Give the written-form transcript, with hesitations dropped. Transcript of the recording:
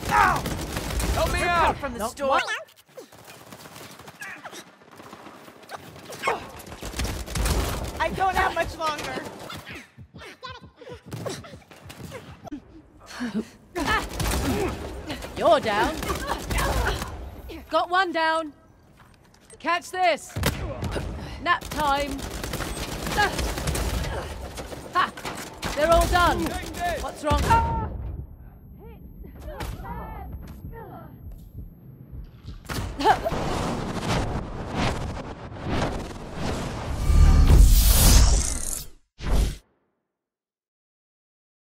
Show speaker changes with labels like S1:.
S1: Help me out!
S2: From the store. I don't have much longer.
S3: You're down. Got one down. Catch this. Nap time. Ha! They're all done. What's wrong?